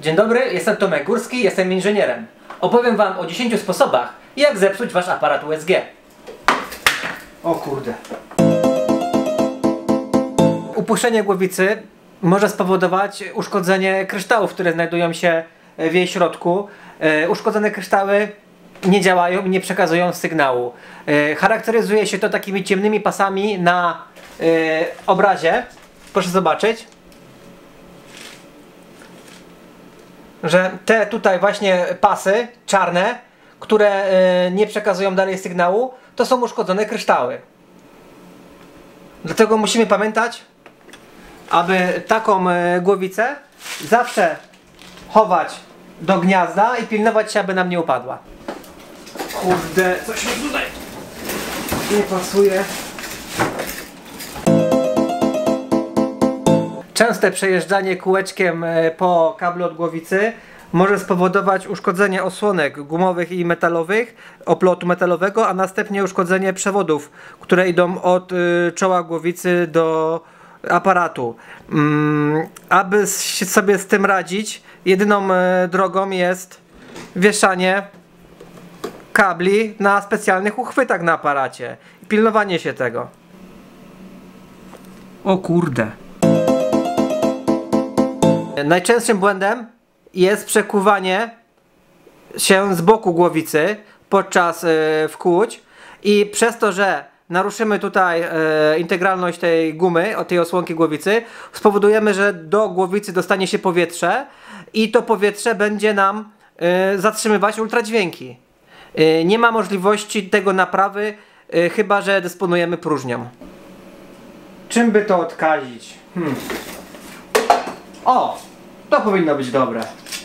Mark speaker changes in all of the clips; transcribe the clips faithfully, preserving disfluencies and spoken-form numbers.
Speaker 1: Dzień dobry, jestem Tomek Górski, jestem inżynierem. Opowiem Wam o dziesięciu sposobach, jak zepsuć Wasz aparat U S G. O kurde. Upuszczenie głowicy może spowodować uszkodzenie kryształów, które znajdują się w jej środku. Uszkodzone kryształy nie działają i nie przekazują sygnału. Charakteryzuje się to takimi ciemnymi pasami na obrazie. Proszę zobaczyć, że te tutaj właśnie pasy czarne, które nie przekazują dalej sygnału, to są uszkodzone kryształy. Dlatego musimy pamiętać, aby taką głowicę zawsze chować do gniazda i pilnować się, aby nam nie upadła. Kurde, coś mi tutaj nie pasuje. Częste przejeżdżanie kółeczkiem po kablu od głowicy może spowodować uszkodzenie osłonek gumowych i metalowych, oplotu metalowego, a następnie uszkodzenie przewodów, które idą od y, czoła głowicy do aparatu. Mm, aby sobie z tym radzić, jedyną y, drogą jest wieszanie kabli na specjalnych uchwytach na aparacie i pilnowanie się tego. O kurde. Najczęstszym błędem jest przekuwanie się z boku głowicy podczas yy, wkłuć i przez to, że naruszymy tutaj yy, integralność tej gumy, tej osłonki głowicy, spowodujemy, że do głowicy dostanie się powietrze i to powietrze będzie nam yy, zatrzymywać ultradźwięki. Yy, nie ma możliwości tego naprawy, yy, chyba że dysponujemy próżnią. Czym by to odkazić? Hmm. O! To powinno być dobre.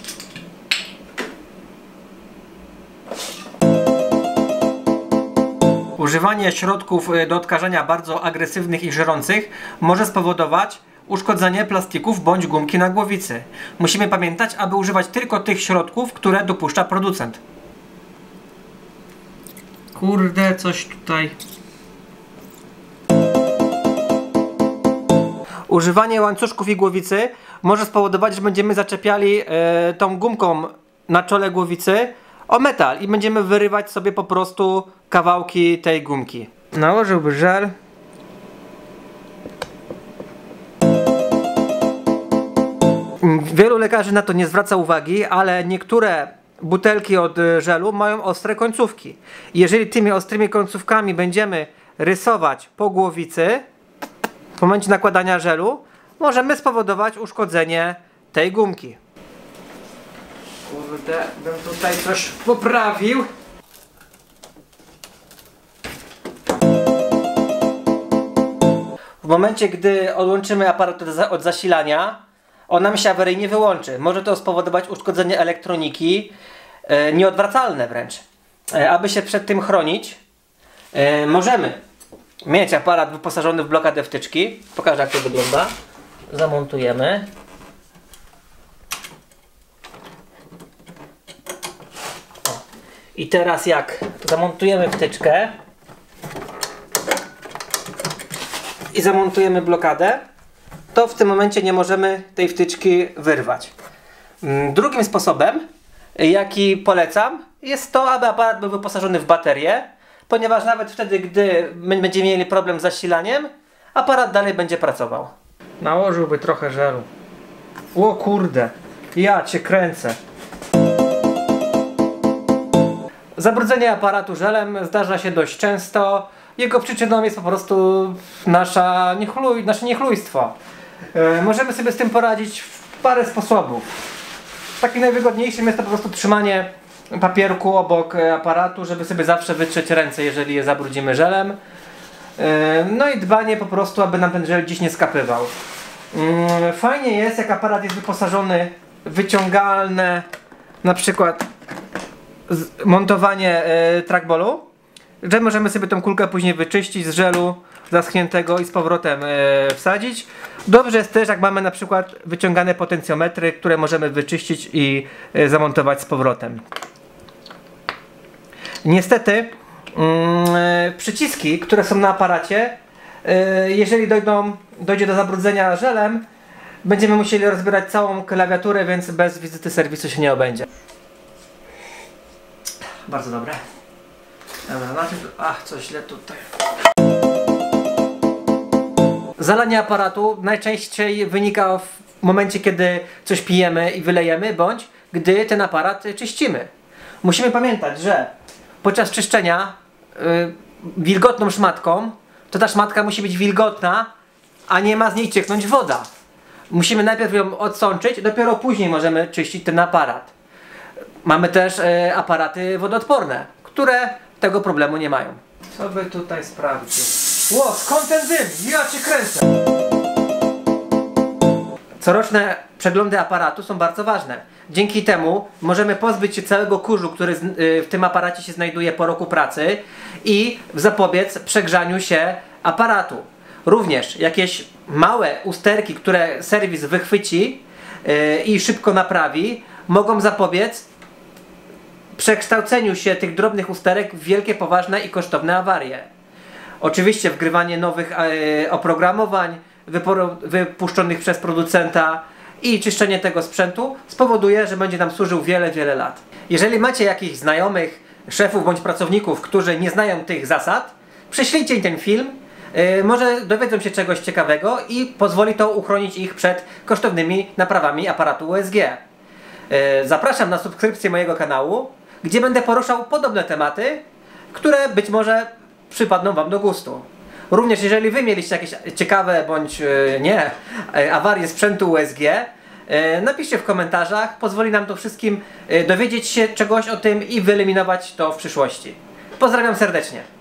Speaker 1: Używanie środków do odkażania bardzo agresywnych i żrących może spowodować uszkodzenie plastików bądź gumki na głowicy. Musimy pamiętać, aby używać tylko tych środków, które dopuszcza producent. Kurde, coś tutaj... Używanie łańcuszków i głowicy może spowodować, że będziemy zaczepiali e, tą gumką na czole głowicy o metal i będziemy wyrywać sobie po prostu kawałki tej gumki. Nałożyłby żel. Wielu lekarzy na to nie zwraca uwagi, ale niektóre butelki od żelu mają ostre końcówki. Jeżeli tymi ostrymi końcówkami będziemy rysować po głowicy, w momencie nakładania żelu, możemy spowodować uszkodzenie tej gumki. Kurde, bym tutaj coś poprawił. W momencie, gdy odłączymy aparat od zasilania, on nam się awaryjnie wyłączy. Może to spowodować uszkodzenie elektroniki, e, nieodwracalne wręcz. E, aby się przed tym chronić, e, możemy mieć aparat wyposażony w blokadę wtyczki. Pokażę, jak to wygląda. Zamontujemy. O. I teraz jak zamontujemy wtyczkę i zamontujemy blokadę, to w tym momencie nie możemy tej wtyczki wyrwać. Drugim sposobem, jaki polecam, jest to, aby aparat był wyposażony w baterię, ponieważ nawet wtedy, gdy my będziemy mieli problem z zasilaniem, aparat dalej będzie pracował. Nałożyłby trochę żelu. O kurde, ja cię kręcę. Zabrudzenie aparatu żelem zdarza się dość często. Jego przyczyną jest po prostu nasza niechluj, nasze niechlujstwo. Yy, możemy sobie z tym poradzić w parę sposobów. Taki najwygodniejszym jest to po prostu trzymanie papierku obok aparatu, żeby sobie zawsze wytrzeć ręce, jeżeli je zabrudzimy żelem. No i dbanie po prostu, aby nam ten żel dziś nie skapywał. Fajnie jest, jak aparat jest wyposażony w wyciągalne, na przykład montowanie trackballu, że możemy sobie tą kulkę później wyczyścić z żelu zaschniętego i z powrotem wsadzić. Dobrze jest też, jak mamy na przykład wyciągane potencjometry, które możemy wyczyścić i zamontować z powrotem. Niestety Yy, przyciski, które są na aparacie, yy, jeżeli dojdą, dojdzie do zabrudzenia żelem, Będziemy musieli rozbierać całą klawiaturę, więc bez wizyty serwisu się nie obędzie. Bardzo dobre. Dobra, najpierw... Ach, coś źle tutaj. Zalanie aparatu najczęściej wynika w momencie, kiedy coś pijemy i wylejemy, bądź gdy ten aparat czyścimy. Musimy pamiętać, że podczas czyszczenia yy, wilgotną szmatką, to ta szmatka musi być wilgotna, a nie ma z niej cieknąć woda. Musimy najpierw ją odsączyć, dopiero później możemy czyścić ten aparat. Mamy też yy, aparaty wodoodporne, które tego problemu nie mają. Co by tutaj sprawdzić? Ło, skąd ten dym? Ja cię kręcę! Coroczne przeglądy aparatu są bardzo ważne. Dzięki temu możemy pozbyć się całego kurzu, który w tym aparacie się znajduje po roku pracy i zapobiec przegrzaniu się aparatu. Również jakieś małe usterki, które serwis wychwyci i szybko naprawi, mogą zapobiec przekształceniu się tych drobnych usterek w wielkie, poważne i kosztowne awarie. Oczywiście wgrywanie nowych e, oprogramowań wypuszczonych przez producenta i czyszczenie tego sprzętu spowoduje, że będzie nam służył wiele, wiele lat. Jeżeli macie jakichś znajomych, szefów bądź pracowników, którzy nie znają tych zasad, prześlijcie im ten film, e, może dowiedzą się czegoś ciekawego i pozwoli to uchronić ich przed kosztownymi naprawami aparatu U S G. E, zapraszam na subskrypcję mojego kanału, gdzie będę poruszał podobne tematy, które być może przypadną Wam do gustu. Również jeżeli Wy mieliście jakieś ciekawe bądź yy, nie yy, awarie sprzętu U S G, yy, napiszcie w komentarzach, pozwoli nam to wszystkim yy, dowiedzieć się czegoś o tym i wyeliminować to w przyszłości. Pozdrawiam serdecznie.